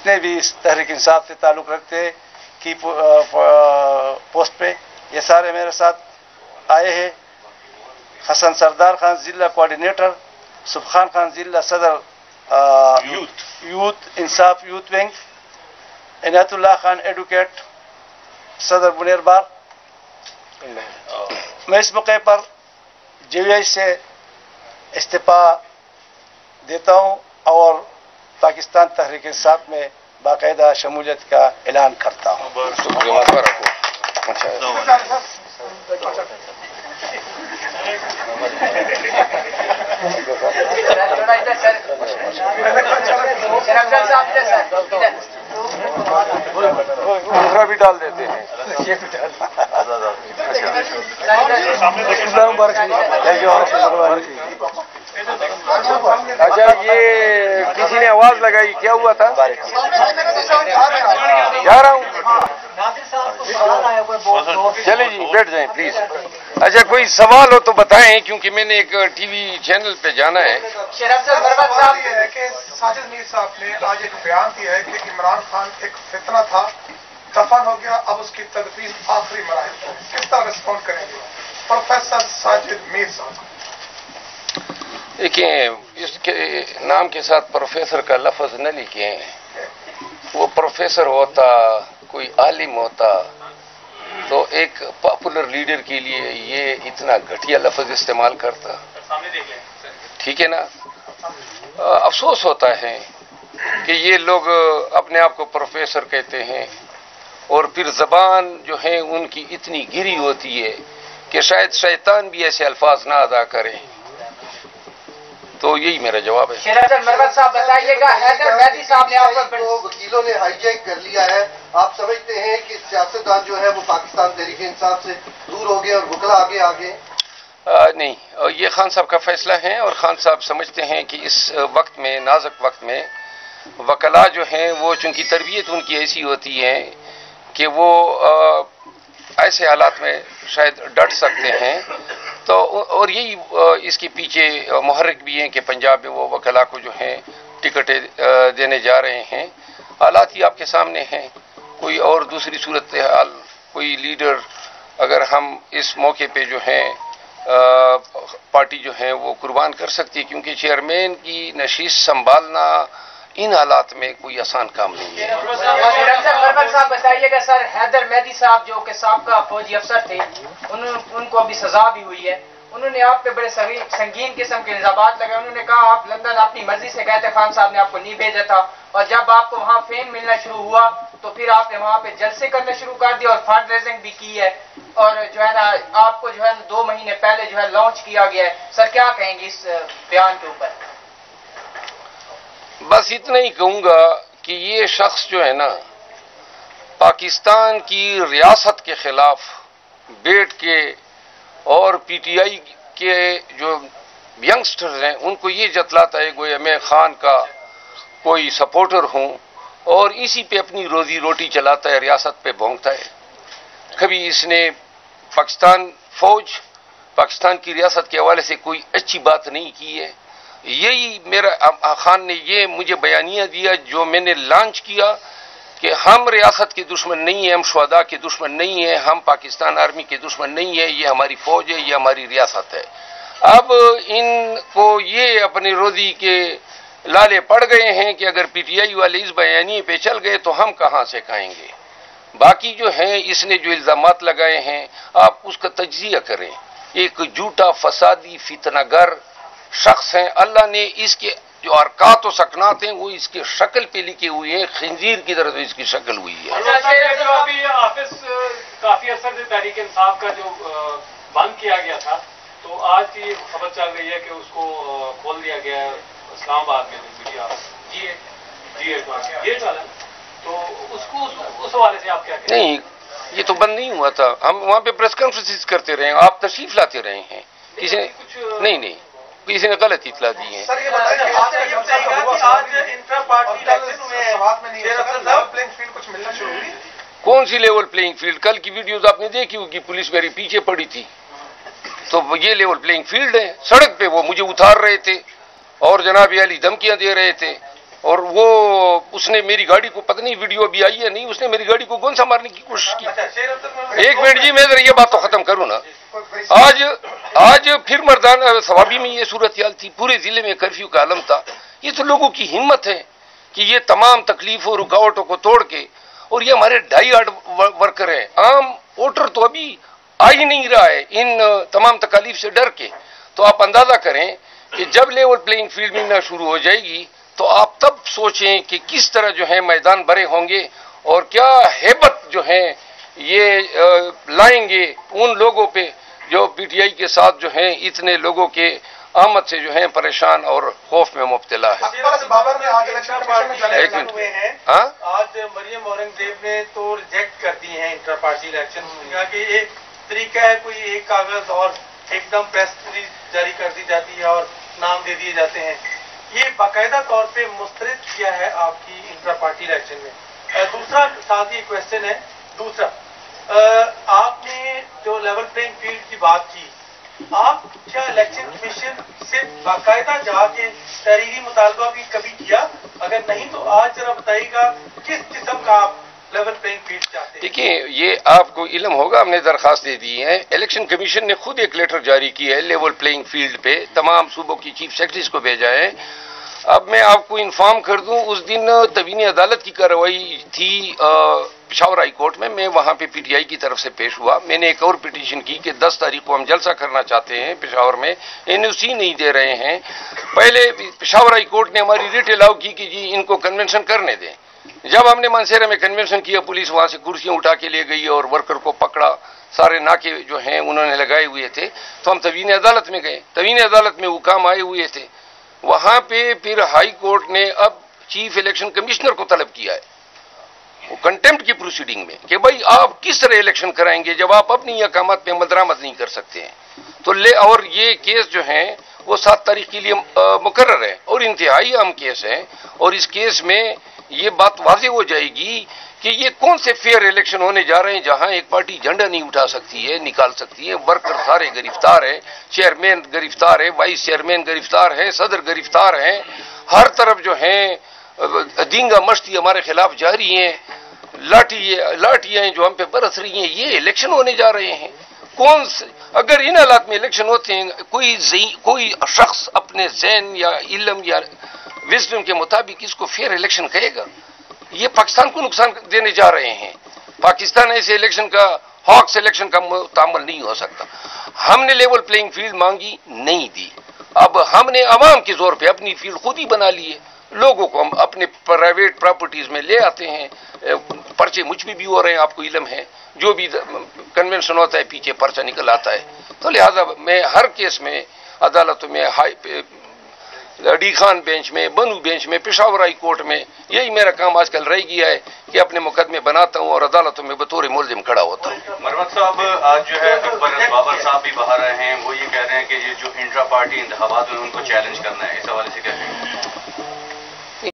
जितने भी इस तहरीक इंसाफ से ताल्लुक़ रखते हैं की पोस्ट पे, ये सारे मेरे साथ आए हैं। हसन सरदार खान ज़िला कोऑर्डिनेटर, सुबहान खान ज़िला सदर youth Insaf youth wing, Inayatullah Khan advocate सदर बुनेरबार। मैं इस मौके पर JVI से इस्तीफा देता हूँ और पाकिस्तान तहरीक इंसाफ में बाकायदा शमूलियत का ऐलान करता हूँ। दूसरा भी डाल देते हैं। अच्छा, ये किसी ने आवाज लगाई, क्या हुआ था? जा रहा हूँ। चले जी, बैठ जाएं प्लीज। अच्छा, कोई सवाल हो तो बताएं, क्योंकि मैंने एक TV चैनल पे जाना है। साजिद मीर साहब ने आज एक बयान दिया है कि इमरान खान एक फितना था, दफन हो गया, अब उसकी तदफीन आखिरी मराहल। किस तरह रिस्पॉन्ड करेंगे प्रोफेसर साजिद मीर साहब? देखिए, इसके नाम के साथ प्रोफेसर का लफ्ज न लिखें। वो प्रोफेसर होता, कोई आलिम होता, तो एक पॉपुलर लीडर के लिए ये इतना घटिया लफ्ज इस्तेमाल करता। ठीक है ना? अफसोस होता है कि ये लोग अपने आप को प्रोफेसर कहते हैं और फिर जबान जो है उनकी इतनी गिरी होती है कि शायद शैतान भी ऐसे अल्फाज ना अदा करे। तो यही मेरा जवाब है। साहब बताइएगा, हैदर मेहदी साहब ने आपको वकीलों ने हाईजैक कर लिया है, आप समझते हैं कि सियासतदान जो है वो पाकिस्तान तहरीक इंसाफ से दूर हो गए और वकला आगे आ गए? नहीं, ये खान साहब का फैसला है और खान साहब समझते हैं कि इस वक्त में, नाजुक वक्त में, वकला जो हैं वो चूंकि तरबियत उनकी ऐसी होती है कि वो ऐसे हालात में शायद डट सकते हैं। तो और यही इसके पीछे मुहर्रिक भी हैं कि पंजाब में वो वकला को जो हैं टिकटें देने जा रहे हैं। हालात ही आपके सामने हैं। कोई और दूसरी सूरत हाल, कोई लीडर अगर हम इस मौके पे जो हैं पार्टी जो है वो कुर्बान कर सकती है, क्योंकि चेयरमैन की नशीस संभालना इन हालात में कोई आसान काम नहीं है। साहब बताइएगा सर, हैदर मेहदी साहब जो कि साबका फौजी अफसर थे, उनको अभी सजा भी हुई है, उन्होंने आप पे बड़े संगीन किस्म के इल्जामात लगाए। उन्होंने कहा आप लंदन अपनी मर्जी से गए थे, खान साहब ने आपको नहीं भेजा था, और जब आपको वहाँ फेम मिलना शुरू हुआ तो फिर आपने वहाँ पे जलसे करने शुरू कर दिया और फंड रेजिंग भी की है, और जो है ना आपको जो है 2 महीने पहले जो है लॉन्च किया गया है। सर क्या कहेंगे इस बयान के ऊपर? बस इतना ही कहूंगा कि ये शख्स जो है ना पाकिस्तान की रियासत के खिलाफ बैठ के और PTI के जो यंगस्टर्स हैं उनको ये जतलाता है गोया मैं खान का कोई सपोर्टर हूं और इसी पे अपनी रोजी रोटी चलाता है, रियासत पे भोंकता है। कभी इसने पाकिस्तान फौज, पाकिस्तान की रियासत के हवाले से कोई अच्छी बात नहीं की है। यही मेरा खान ने ये मुझे बयानिया दिया जो मैंने लॉन्च किया कि हम रियासत के दुश्मन नहीं है, हम शुहदा के दुश्मन नहीं है, हम पाकिस्तान आर्मी के दुश्मन नहीं है, ये हमारी फौज है, ये हमारी रियासत है। अब इनको ये अपनी रोजी के लाले पड़ गए हैं कि अगर PTI वाले इस बयानी पे चल गए तो हम कहां से खाएंगे। बाकी जो है इसने जो इल्जामात लगाए हैं आप उसका तज्जिया करें। एक झूठा फसादी फितनागर शख्स हैं। अल्लाह ने इसके जो अरकात और सकनात हैं वो इसके शक्ल पे लिखे हुए हैं, खंजीर की तरह इसकी शक्ल हुई है। जो अभी हाफिज काफी असर से तहरीक इंसाफ का जो बंद किया गया था, तो आज ये खबर चल रही है कि उसको खोल दिया गया है इस्लामाबाद में मीडिया ये चला, तो उसको उस हवाले से आप क्या कहें? नहीं, ये तो बंद नहीं हुआ था, हम वहाँ पे प्रेस कॉन्फ्रेंस करते रहे, आप तशरीफ लाते रहे हैं। किसी ने नहीं किसी ने गलत इतला दी है। सर ये बताइए आज इंट्रा पार्टी इलेक्शन में कुछ मिलना शुरू हुई? कौन सी लेवल प्लेइंग फील्ड? कल की वीडियोस आपने देखी होगी, पुलिस मेरे पीछे पड़ी थी, तो ये लेवल प्लेइंग फील्ड है। सड़क पे वो मुझे उतार रहे थे और जनाब अली धमकियां दे रहे थे اور وہ اس نے میری گاڑی کو پتہ نہیں ویڈیو ابھی آئی ہے نہیں، اس نے میری گاڑی کو گون سا مارنے کی کوشش کی. ایک منٹ جی، میں ذرا یہ بات تو ختم کروں نا. آج پھر مردان ثوابی میں یہ صورتحال تھی، پورے ضلع میں کرفیو کا عالم تھا. یہ تو لوگوں کی ہمت ہے کہ یہ تمام تکلیفوں رکاوٹوں کو توڑ کے، اور یہ ہمارے ڈائی ہارڈ ورکر ہیں. عام ووٹر تو ابھی آ ہی نہیں رہا ہے ان تمام تکالیف سے ڈر کے. تو آپ اندازہ کریں کہ جب لیول پلینگ فیلڈ ملنا شروع ہو جائے گی تو آپ تب سوچیں کہ کس طرح جو ہے میدان بھرے ہوں گے اور کیا ہیبت جو ہے یہ لائیں گے ان لوگوں پہ جو پی ٹی آئی کے ساتھ جو ہیں اتنے لوگوں کے آمد سے جو ہیں پریشان اور خوف میں مبتلا ہے. ایک منٹ، ہاں آج مریم اورنگزیب نے تو ریجیکٹ کر دی ہیں انٹر پارٹی الیکشن کہ ایک طریقہ ہے، کوئی ایک کاغذ اور ایک دم پریس جاری کر دی جاتی ہے اور نام دے دیے جاتے ہیں. یہ باقاعدہ طور پہ مسترد کیا ہے آپ کی انٹر پارٹی الیکشن میں. دوسرا ساتھ ہی کوشچن ہے، دوسرا آپ نے جو لیول پلینگ فیلڈ کی بات کی، آپ کیا الیکشن کمیشن سے باقاعدہ جا کے تحریری مطالبہ بھی کبھی کیا؟ اگر نہیں تو آج ذرا بتائیے گا کس قسم کا آپ لیول پلینگ فیلڈ چاہتے ہیں؟ دیکھیے، یہ آپ کو علم ہوگا، ہم نے درخواست دے دی ہے. الیکشن کمیشن نے خود ایک لیٹر جاری کیا ہے لیول پلینگ فیلڈ پہ، تمام صوبوں کی چیف سیکرٹریز کو بھیجا ہے. اب میں آپ کو انفارم کر دوں، اس دن تبین عدالت کی کارروائی تھی پشاور ہائی کورٹ میں وہاں پہ پی ٹی آئی کی طرف سے پیش ہوا. میں نے ایک اور پٹیشن کی کہ 10 تاریخ کو ہم جلسہ کرنا چاہتے ہیں پشاور میں، این او سی نہیں دے رہے ہیں. پہلے پشاور ہائی کورٹ نے ہماری ریٹ الاؤ کی کہ جی ان کو کنونشن کرنے دیں. جب ہم نے مانسہرہ میں کنونشن کیا، پولیس وہاں سے کرسیاں اٹھا کے لے گئی اور ورکر کو پکڑا، سارے ناکے جو ہیں انہوں نے لگائے ہوئے تھے. تو ہم تبین عدالت میں گئے، تبین عدالت میں حکام آئے ہوئے تھے. وہاں پہ پھر ہائی کورٹ نے اب چیف الیکشن کمشنر کو طلب کیا ہے وہ کنٹمپٹ کی پروسیڈنگ میں کہ بھائی آپ کس طرح الیکشن کرائیں گے جب آپ اپنی احکامات پہ عمل درآمد نہیں کر سکتے ہیں. تو اور یہ کیس جو ہیں وہ 7 تاریخ کے لیے مقرر ہے اور انتہائی اہم کیس ہے. اور اس کیس میں یہ بات واضح ہو جائے گی کہ یہ کون سے فیئر الیکشن ہونے جا رہے ہیں جہاں ایک پارٹی جھنڈا نہیں اٹھا سکتی ہے، نکال سکتی ہے. ورکر سارے گرفتار ہیں، چیئرمین گرفتار ہے، وائس چیئرمین گرفتار ہے، صدر گرفتار ہیں. ہر طرف جو ہیں دینگا مشتی ہمارے خلاف جاری ہیں. لاٹیاں جو ہم پہ برس رہی ہیں. یہ الیکشن ہونے جا رہے ہیں. اگر ان حالات میں الیکشن ہوتے ہیں، کوئی شخص اپنے ذہن یا علم یا وزڈم کے مطابق اس کو فیئر الیکشن کہے گا؟ یہ پاکستان کو نقصان دینے جا رہے ہیں. پاکستان ایسے الیکشن کا، ہاکس الیکشن کا تعامل نہیں ہو سکتا. ہم نے لیول پلینگ فیلڈ مانگی، نہیں دی. اب ہم نے عوام کے زور پہ اپنی فیلڈ خود ہی بنا لی ہے. لوگوں کو ہم اپنے پرائیویٹ پراپرٹیز میں لے آتے ہیں. پرچے مجھ بھی ہو رہے ہیں، آپ کو علم ہے. جو بھی کنونشن ہوتا ہے پیچھے پرچہ نکل آتا ہے. تو لہذا میں ہر کیس میں عدالتوں میں، ڈی خان بینچ میں، بنو بینچ میں، پشاور ہائی کورٹ میں، یہی میرا کام آج کل رہ گیا ہے کہ اپنے مقدمے بناتا ہوں اور عدالتوں میں بطور ملزم کھڑا ہوتا ہوں. مروت صاحب، آج جو ہے اکبر بابر صاحب بھی باہر آئے ہیں، وہ یہ کہہ رہے ہیں کہ یہ جو انٹرا پارٹی انتخابات میں ان کو چیلنج کرنا ہے، اس حوالے سے کہتے ہیں